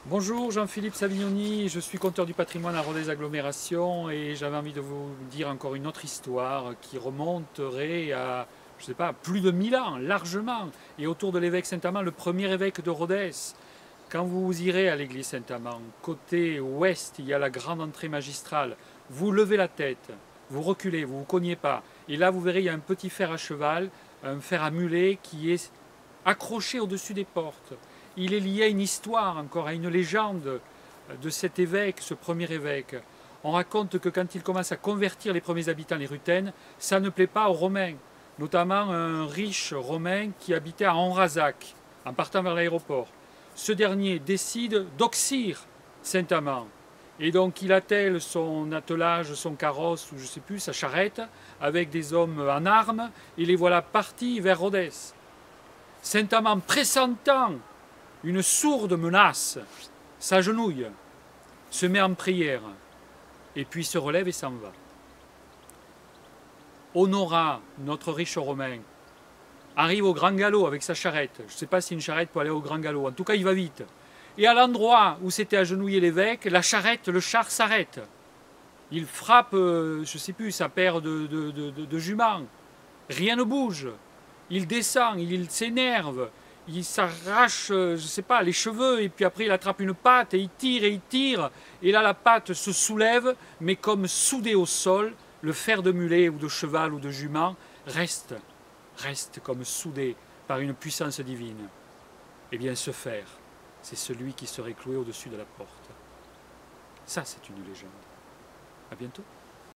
Bonjour, Jean-Philippe Savignoni, je suis conteur du patrimoine à Rodez Agglomération et j'avais envie de vous dire encore une autre histoire qui remonterait à, je sais pas, plus de 1000 ans, largement, et autour de l'évêque Saint-Amand, le premier évêque de Rodez. Quand vous irez à l'église Saint-Amand, côté ouest, il y a la grande entrée magistrale, vous levez la tête, vous reculez, vous ne vous cognez pas, et là vous verrez, il y a un petit fer à cheval, un fer à mulet qui est accroché au-dessus des portes. Il est lié à une histoire, encore à une légende de cet évêque, ce premier évêque. On raconte que quand il commence à convertir les premiers habitants, les Rutènes, ça ne plaît pas aux Romains, notamment un riche Romain qui habitait à Anrasac, en partant vers l'aéroport. Ce dernier décide d'oxyre Saint-Amand. Et donc il attelle son attelage, son carrosse, ou je ne sais plus, sa charrette, avec des hommes en armes, et les voilà partis vers Rodez. Saint-Amand, pressentant une sourde menace, s'agenouille, se met en prière, et puis se relève et s'en va. Honorat, notre riche Romain, arrive au grand galop avec sa charrette. Je ne sais pas si une charrette peut aller au grand galop, en tout cas il va vite. Et à l'endroit où s'était agenouillé l'évêque, la charrette, le char s'arrête. Il frappe, je ne sais plus, sa paire de juments. Rien ne bouge. Il descend, il s'énerve, il s'arrache, je ne sais pas, les cheveux, et puis après il attrape une patte, et il tire, et là la patte se soulève, mais comme soudée au sol, le fer de mulet ou de cheval ou de jument reste comme soudé par une puissance divine. Eh bien ce fer, c'est celui qui serait cloué au-dessus de la porte. Ça c'est une légende. À bientôt.